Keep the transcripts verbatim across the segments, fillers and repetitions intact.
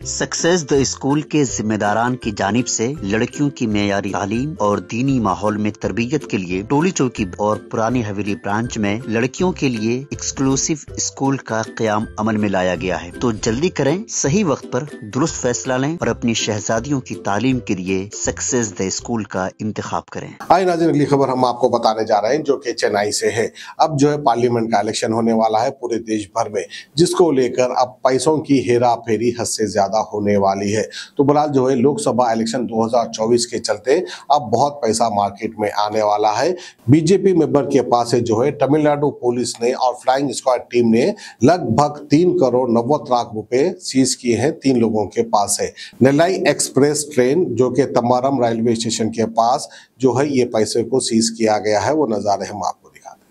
Success the school के जिम्मेदारान की जानिब से लड़कियों की मेयारी तालीम और दीनी माहौल में तरबियत के लिए टोली चौकी और पुरानी हवेली ब्रांच में लड़कियों के लिए एक्सक्लूसिव स्कूल का क़याम अमल में लाया गया है। तो जल्दी करें, सही वक्त पर दुरुस्त फैसला लें और अपनी शहजादियों की तालीम के लिए सक्सेस द स्कूल का इंतखाब करें। आइए नाज़रीन, अगली खबर हम आपको बताने जा रहे हैं जो कि चेन्नई से है। अब जो है पार्लियामेंट का इलेक्शन होने वाला है पूरे देश भर में, जिसको लेकर अब पैसों की हेरा फेरी हद से ज्यादा होने वाली है। तो बहरहाल जो है लोकसभा इलेक्शन दो हज़ार चौबीस के चलते अब बहुत पैसा मार्केट में आने वाला है। बीजेपी मेंबर के पास है जो है तमिलनाडु पुलिस ने और फ्लाइंग स्क्वाड टीम ने लगभग तीन करोड़ नब्बे लाख रुपए सीज किए हैं। तीन लोगों के पास है। नेल्लाई एक्सप्रेस ट्रेन जो कि तम्बारम रेलवे स्टेशन के पास जो है ये पैसे को सीज किया गया है, वो नजारे हम आपको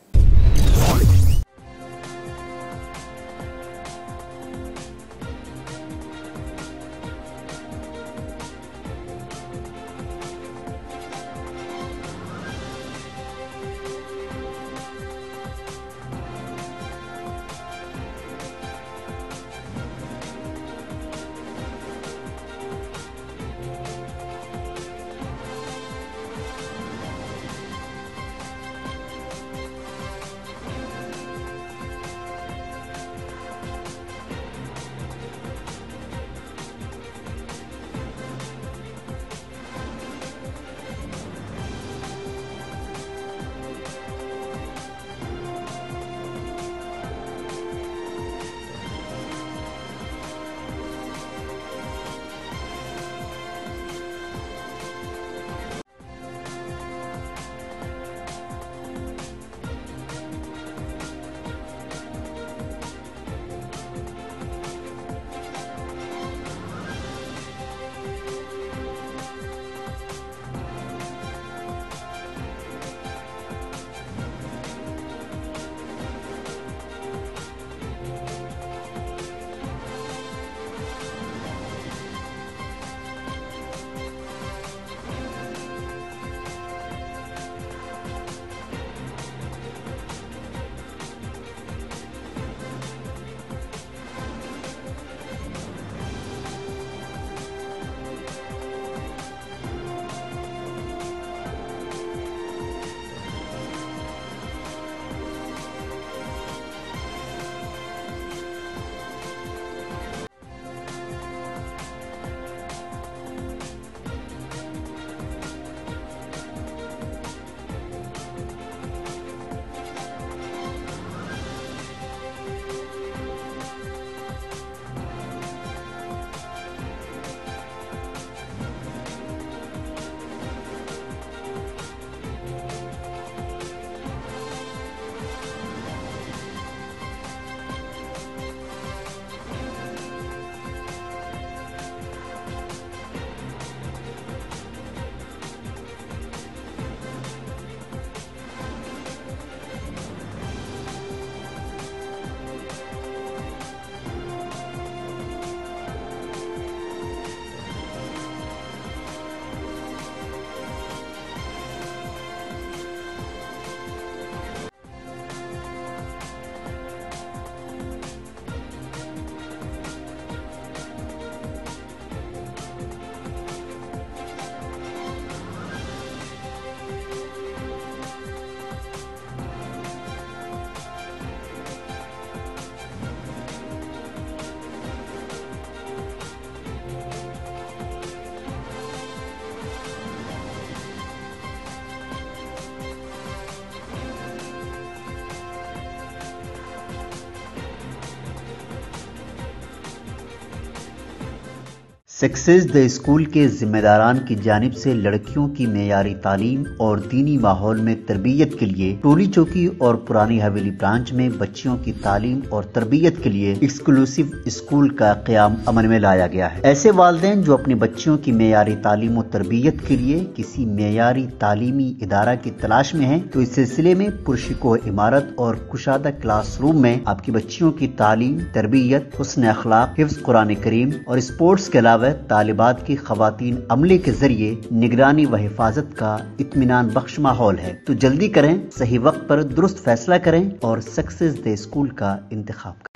सक्सेस द स्कूल के जिम्मेदारान की जानिब से लड़कियों की मेयारी तालीम और दीनी माहौल में तरबियत के लिए टोली चौकी और पुरानी हवेली ब्रांच में बच्चियों की तालीम और तरबियत के लिए एक्सक्लूसिव स्कूल का क़याम अमल में लाया गया है। ऐसे वालिदैन जो अपने बच्चियों की मेयारी तालीम और तरबियत के लिए किसी मेयारी तालीमी इदारा की तलाश में है, तो इस सिलसिले में पुरशिकोह इमारत और कुशादा क्लासरूम में आपकी बच्चियों की तालीम, तरबियत, हुस्न अखलाक, हिफ्ज़ कुरान करीम और स्पोर्ट्स के अलावा तालिबात की खवातीन अमले के जरिए निगरानी व हिफाजत का इत्मीनान बख्श माहौल है। तो जल्दी करें, सही वक्त पर दुरुस्त फैसला करें और सक्सेस द स्कूल का इंतखाब करें।